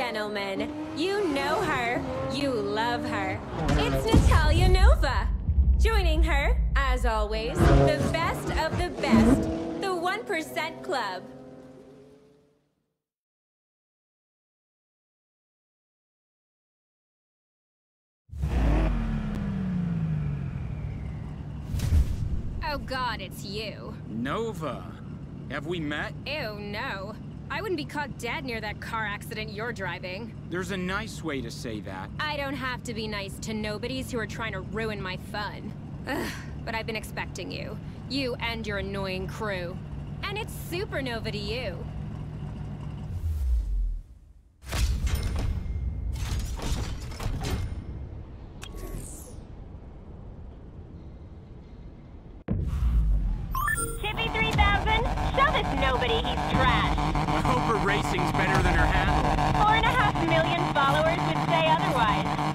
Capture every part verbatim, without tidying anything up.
gentlemen, you know her, you love her. It's Natalia Nova. Joining her, as always, the best of the best, the one percent Club. Oh god, it's you. Nova. Have we met? Ew, no. I wouldn't be caught dead near that car accident you're driving. There's a nice way to say that. I don't have to be nice to nobodies who are trying to ruin my fun. Ugh, but I've been expecting you. You and your annoying crew. And it's SuperNova to you. Show this nobody he's trash. I hope her racing's better than her handle. Four and a half million followers would say otherwise.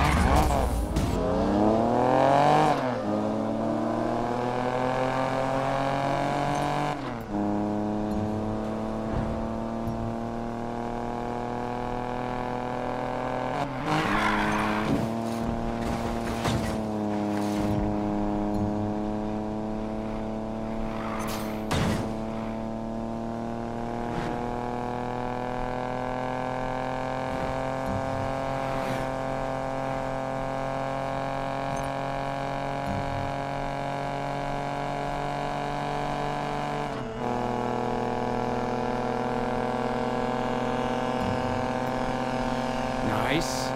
Nice.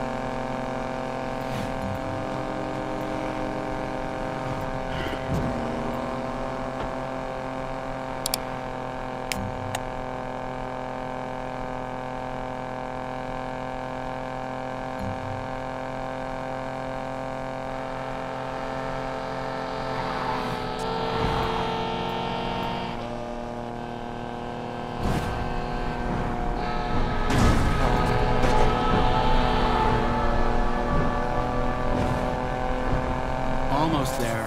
Almost there.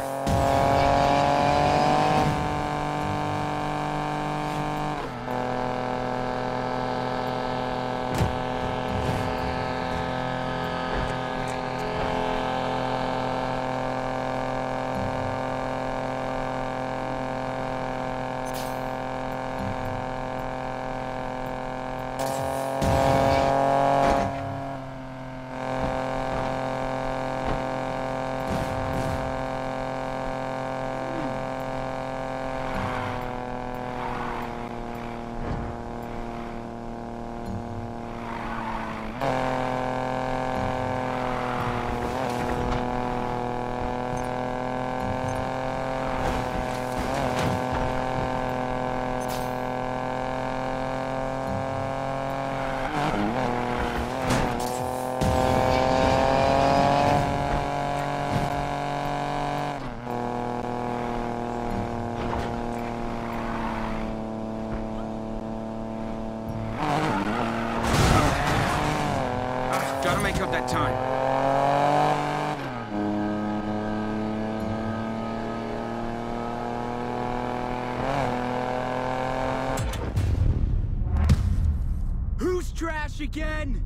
Gotta make up that time. Who's trash again?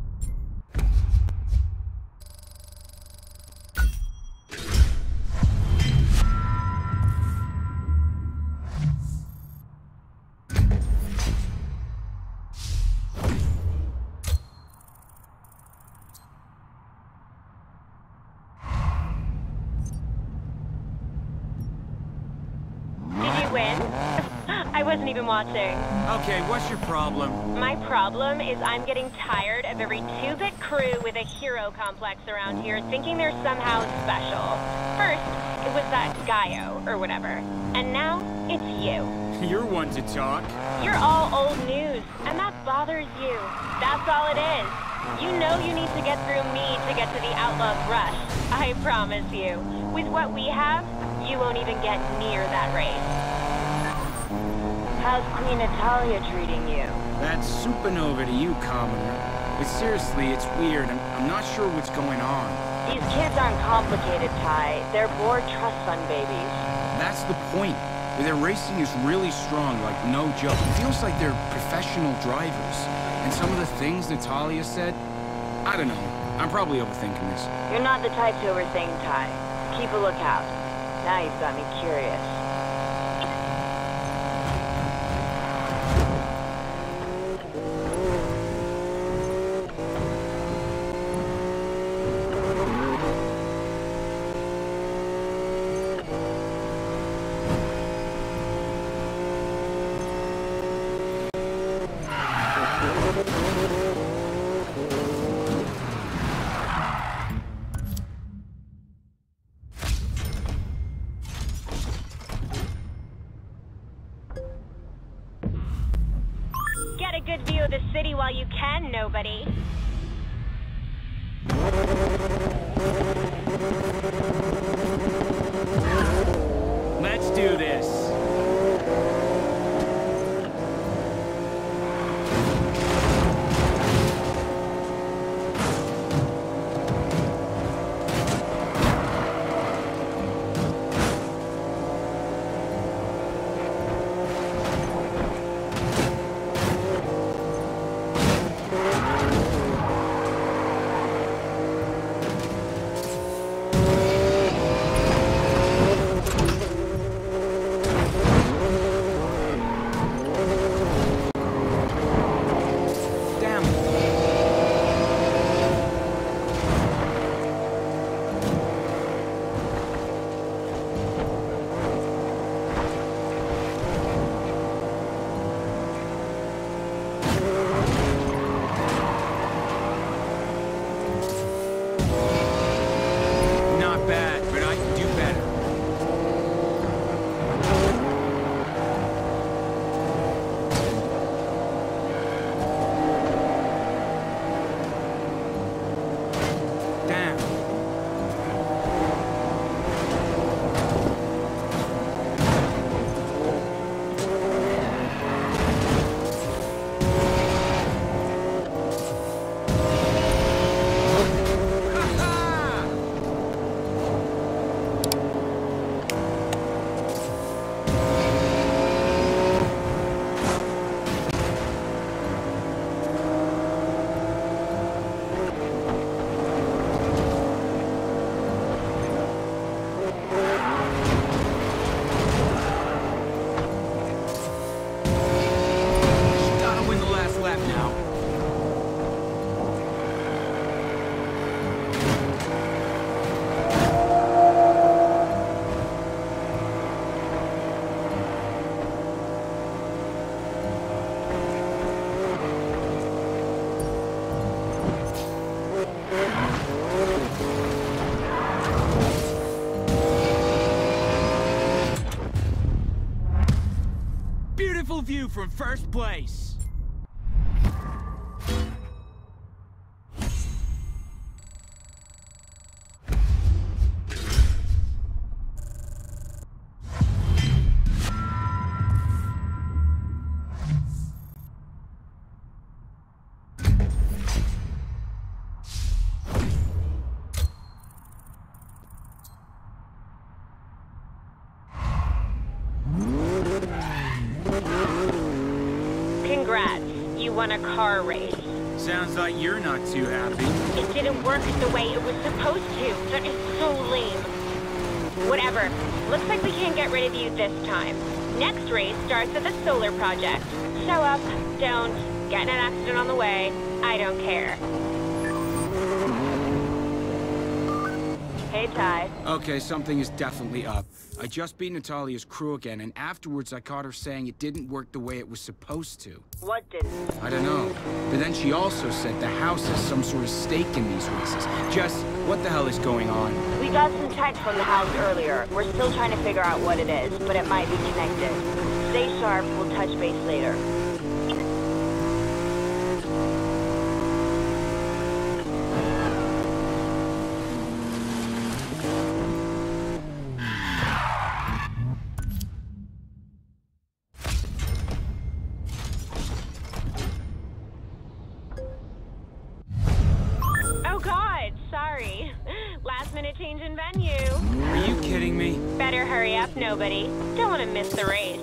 Win? I wasn't even watching. Okay, what's your problem? My problem is I'm getting tired of every two-bit crew with a hero complex around here thinking they're somehow special. First, it was that Gaio, or whatever. And now, it's you. You're one to talk. You're all old news, and that bothers you. That's all it is. You know you need to get through me to get to the Outlaws Rush. I promise you. With what we have, you won't even get near that race. How's Queen Natalia treating you? That's SuperNova to you, commoner. But seriously, it's weird. I'm, I'm not sure what's going on. These kids aren't complicated, Ty. They're bored trust fund babies. That's the point. but their racing is really strong, like no joke. It feels like they're professional drivers. And some of the things Natalia said, I don't know. I'm probably overthinking this. You're not the type to overthink, Ty. Keep a lookout. Now you've got me curious. Get a good view of the city while you can, nobody. Let's do this. View from first place. Congrats, you won a car race. Sounds like you're not too happy. It didn't work the way it was supposed to. That is so lame. Whatever. Looks like we can't get rid of you this time. Next race starts at the solar project. Show up, don't, get in an accident on the way. I don't care. Hey, Ty. Okay, something is definitely up. I just beat Natalia's crew again, and afterwards I caught her saying it didn't work the way it was supposed to. What didn't? I don't know. But then she also said the house has some sort of stake in these races. Jess, what the hell is going on? We got some text from the house earlier. We're still trying to figure out what it is, but it might be connected. Stay sharp. We'll touch base later. change in venue. Are you kidding me? Better hurry up, nobody. Don't want to miss the race.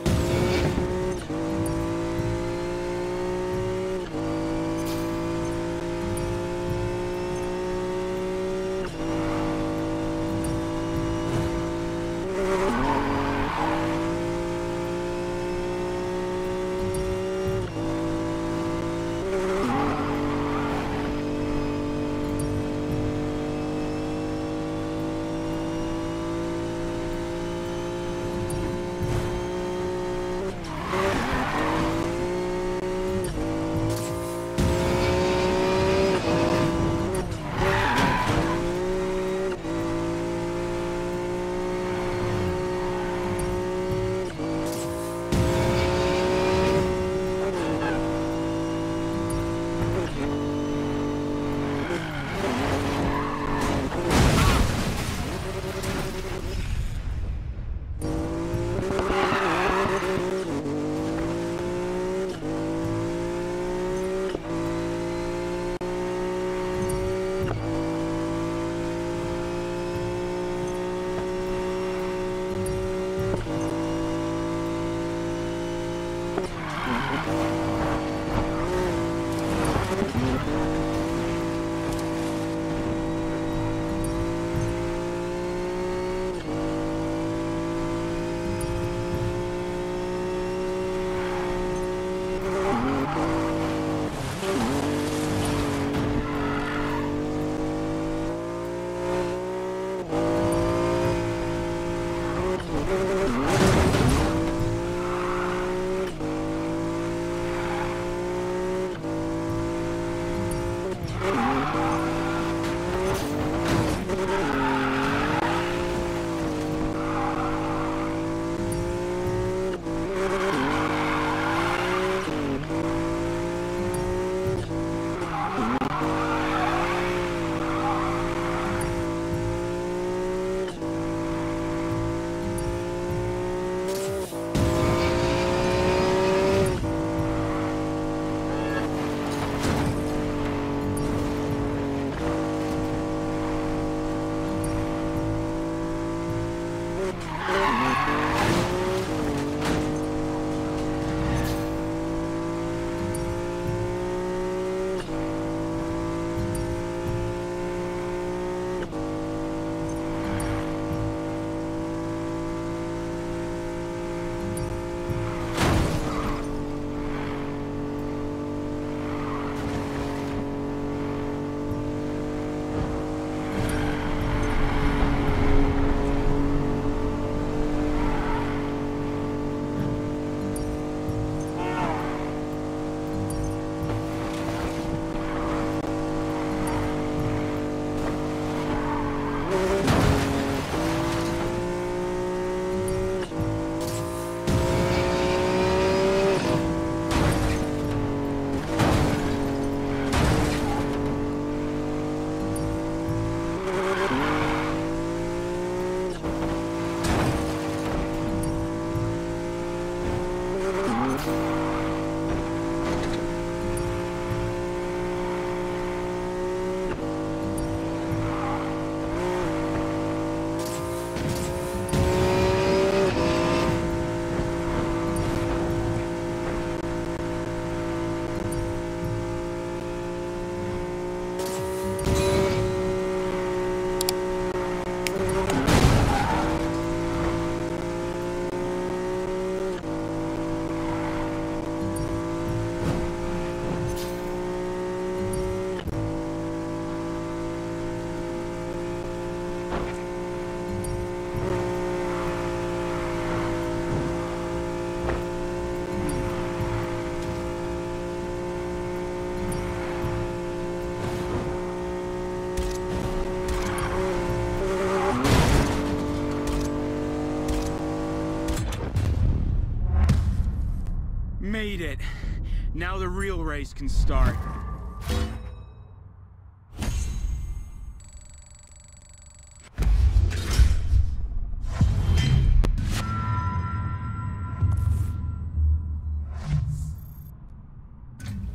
Made it. Now the real race can start.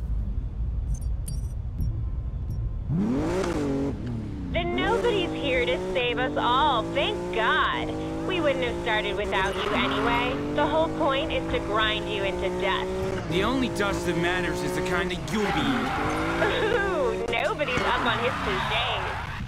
Then nobody's here to to save us all, thank God. We wouldn't have started without you anyway. The whole point is to grind you into dust. The only dust that matters is the kind that you'll be eating. Ooh, nobody's up on his cliches.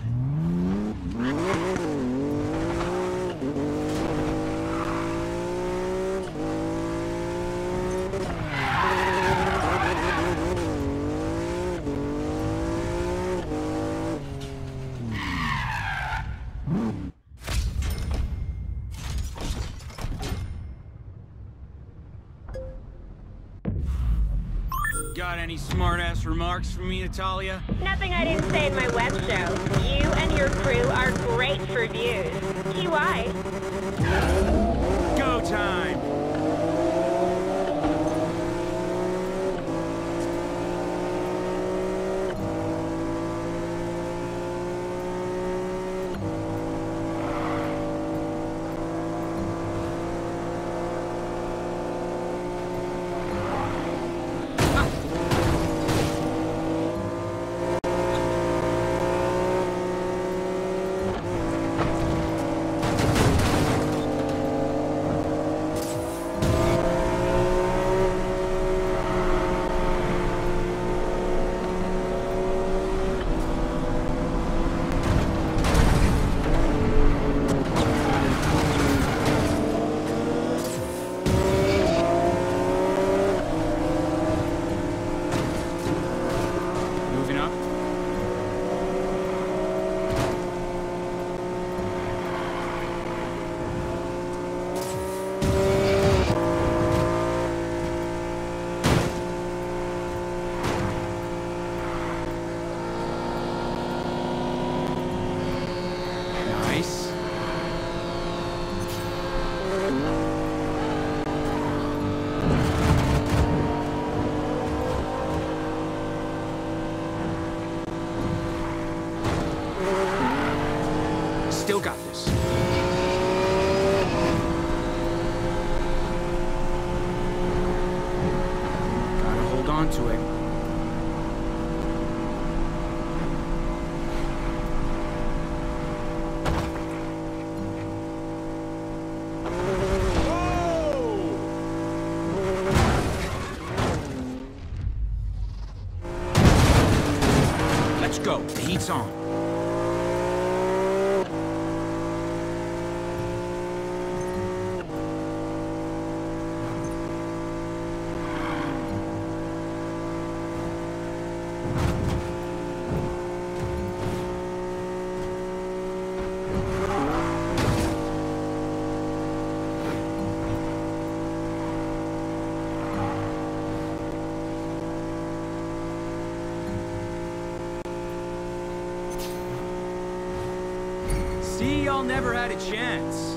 Got any smart-ass remarks for me, Natalia? Nothing I didn't say in my web show. You and your crew are great for views. T Y. Go time! Still got this. Gotta hold on to it. Let's go. The heat's on. See, y'all never had a chance.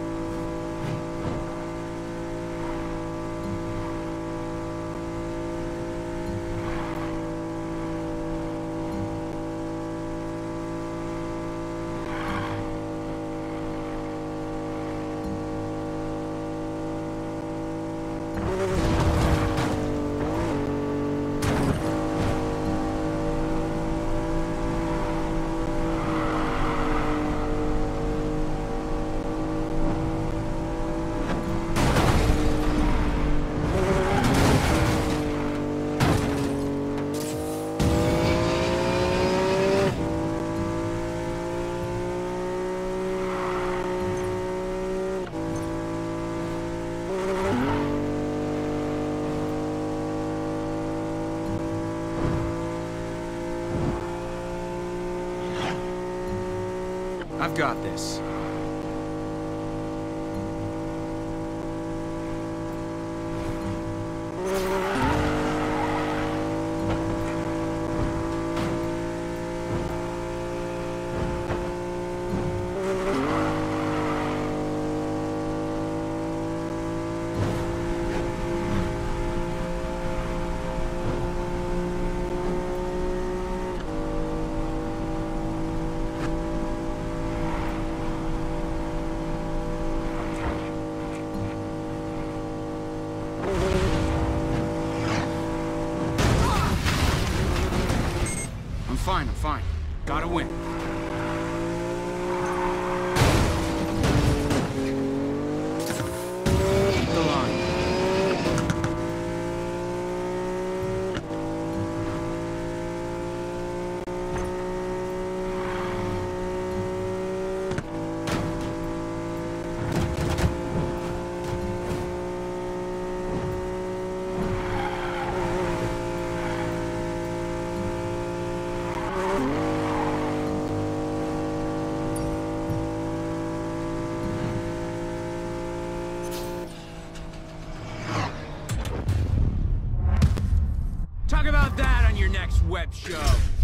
I've got this. I'm fine, I'm fine. Gotta win. on your next web show.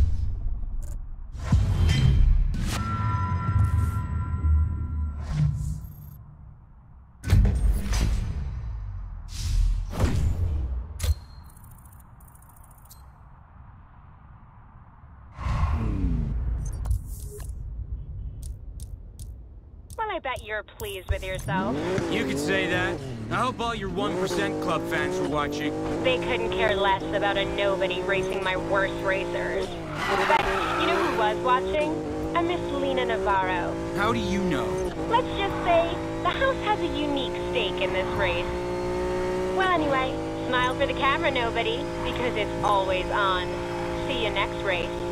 I bet you're pleased with yourself. You could say that. I hope all your one percent Club fans were watching. They couldn't care less about a nobody racing my worst racers. But you know who was watching? A Miss Lena Navarro. How do you know? Let's just say the house has a unique stake in this race. Well, anyway, smile for the camera, nobody, because it's always on. See you next race.